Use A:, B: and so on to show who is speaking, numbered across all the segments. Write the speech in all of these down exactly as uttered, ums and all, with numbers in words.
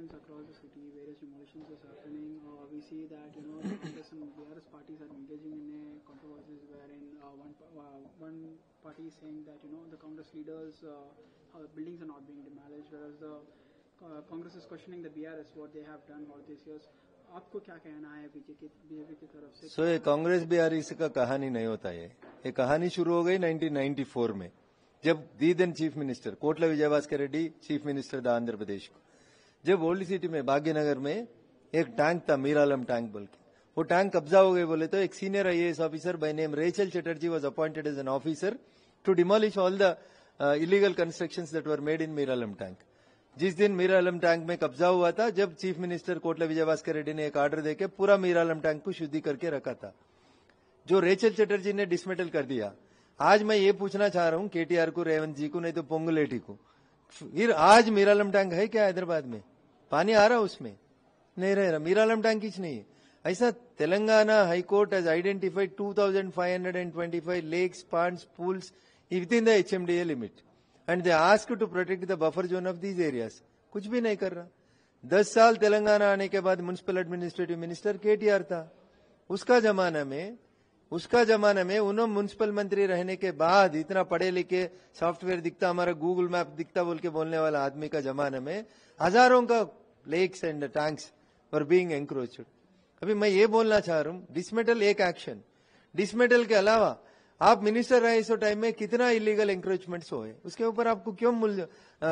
A: elections across the city, various demolitions is happening. Uh, we see that you know the Congress and B R S parties are engaging in a controversies wherein uh, one uh, one party is saying that you know the Congress leaders uh, uh, buildings are not being demolished, whereas the uh, Congress is questioning the B R S what they have done all these years. आपको क्या कहना है BJP BJP की तरफ से?
B: सो so, ये कांग्रेस बिहारी का कहानी नहीं होता है। ये कहानी शुरू हो गई नाइनटीन नाइंटी फोर में, जब the then chief minister Kotla Vijayabhaskar Reddy chief minister था आंध्र प्रदेश को, जब ओल्ड सिटी में भाग्यनगर में एक टैंक था मीरालम टैंक बोल के, वो टैंक कब्जा हो गए बोले तो एक senior IAS officer by name Rachel Chatterjee was appointed as an officer to demolish all the illegal constructions that were made in Miralam tank. जिस दिन मीरालम टैंक में कब्जा हुआ था, जब चीफ मिनिस्टर कोटला विजयभास्कर रेड्डी ने एक ऑर्डर देके पूरा मीरालम टैंक को शुद्धि करके रखा था, जो रेचल चटर्जी ने डिसमेटल कर दिया। आज मैं ये पूछना चाह रहा हूं केटीआर को, रेवंत जी को, नहीं तो पोंगुलेटी को, फिर आज मीरालम टैंक है क्या हैदराबाद में? पानी आ रहा उसमें? नहीं रह रहा। मीरालम टैंक कुछ नहीं है। ऐसा Telangana high court has identified two thousand five hundred twenty five lakes, ponds, pools within the H M D A limit and they ask to protect the buffer zone of these areas. कुछ भी नहीं कर रहा। दस साल तेलंगाना आने के बाद म्युनिसिपल एडमिनिस्ट्रेटिव मिनिस्टर केटीआर था। उसका जमाना में उसका जमाना में उन्होंने म्युनिसिपल मंत्री रहने के बाद इतना पढ़े लिखे सॉफ्टवेयर दिखता, हमारा गूगल मैप दिखता बोल के बोलने वाला आदमी का जमाना में हजारों का lakes and tanks were being encroached. अभी मैं ये बोलना चाह रहा हूं, डिसमेटल एक एक्शन, डिसमेटल के अलावा आप मिनिस्टर रहे इस टाइम में कितना इलीगल एंक्रोचमेंट्स हुए, उसके ऊपर आपको क्यों मूल्य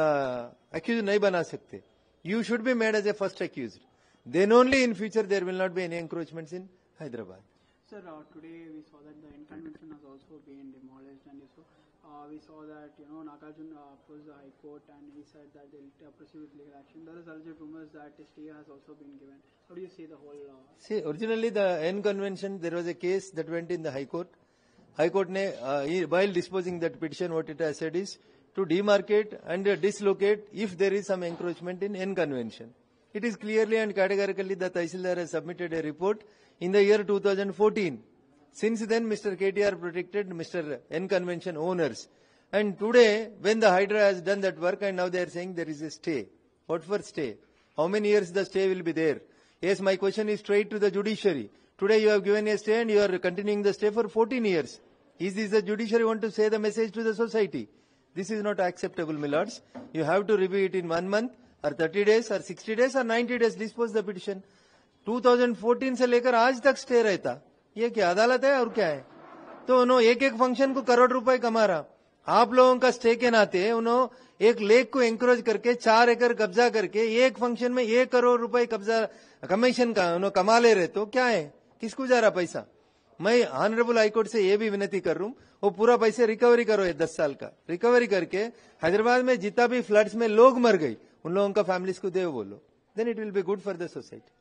B: एक्यूज नहीं बना सकते? You should be made as a first accused, then only in future there will not be any encroachments in Hyderabad.
A: Sir, uh, today we saw that the N convention has also been demolished, and so uh, we saw that you know Nagarjuna uh, approached the High Court and he said that they'll uh, pursue with legal action. There is alleged rumors that a stay has also been given. How do you see the whole? Uh,
B: see, originally the N convention there was a case that went in the High Court. High Court ne uh, while disposing that petition, what it has said is to demarcate and uh, dislocate if there is some encroachment in N convention. It is clearly and categorically the Tahsildar has submitted a report in the year two thousand fourteen. Since then, Mister K T R protected Mister N convention owners. And today, when the Hydra has done that work and now they are saying there is a stay. What for stay? How many years the stay will be there? Yes, my question is straight to the judiciary. Today you have given a stay and you are continuing the stay for fourteen years. Is this the judiciary want to say the message to the society? This is not acceptable, my lords. You have to review it in one month or thirty days or sixty days or ninety days, dispose the petition. two thousand fourteen से लेकर आज तक stay रहता, ये क्या अदालत है और क्या है? तो उन्होंने एक एक फंक्शन को करोड़ रुपए कमा रहा। आप लोगों का स्टे के नाते उन्होंने एक लेक को एंकरेज करके चार एकड़ कब्जा करके एक फंक्शन में एक करोड़ रुपए कब्जा कमीशन का उन्होंने कमा ले रहे, तो क्या है? किसको जा रहा पैसा? मैं ऑनरेबल हाईकोर्ट से ये भी विनती कर रहा हूँ, वो पूरा पैसे रिकवरी करो, ये दस साल का रिकवरी करके हैदराबाद में जितना भी फ्लड्स में लोग मर गई उन लोगों का फैमिलीज को दे बोलो, then it will be good for the society.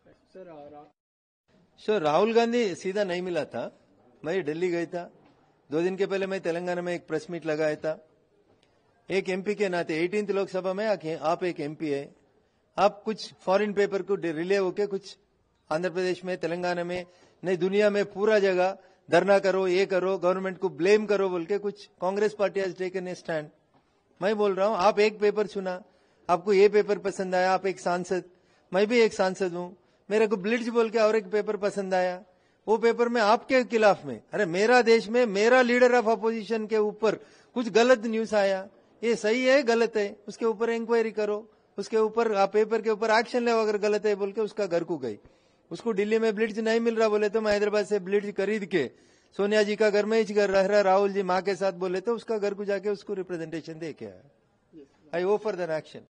B: Sir Rahul Gandhi सीधा नहीं मिला था, मैं दिल्ली गया था दो दिन के पहले। मैं तेलंगाना में एक प्रेस मीट लगाया था। एक एमपी के नाते एटीन्थ लोकसभा में आप एक एमपी है, आप कुछ फॉरेन पेपर को रिले होके कुछ आंध्र प्रदेश में तेलंगाना में नहीं दुनिया में पूरा जगह धरना करो, ये करो, गवर्नमेंट को ब्लेम करो बोल के कुछ Congress party has taken a stand. मैं बोल रहा हूं आप एक पेपर सुना, आपको ये पेपर पसंद आया, आप एक सांसद, मैं भी एक सांसद हूं, मेरे को ब्लिट्ज बोल के और एक पेपर पसंद आया, वो पेपर में आपके खिलाफ में, अरे मेरा देश में मेरा लीडर ऑफ अपोजिशन के ऊपर कुछ गलत न्यूज आया, ये सही है गलत है, उसके ऊपर इंक्वायरी करो, उसके ऊपर आप पेपर के ऊपर एक्शन ले, अगर गलत है बोल के उसका घर को गई। उसको दिल्ली में ब्लिट्ज नहीं मिल रहा बोले तो मैं हैदराबाद से ब्लिट्ज खरीद के सोनिया जी का घर में ही घर रह रहा, राहुल जी माँ के साथ बोले तो उसका घर को जाके उसको रिप्रेजेंटेशन दे के आया। I offer than action.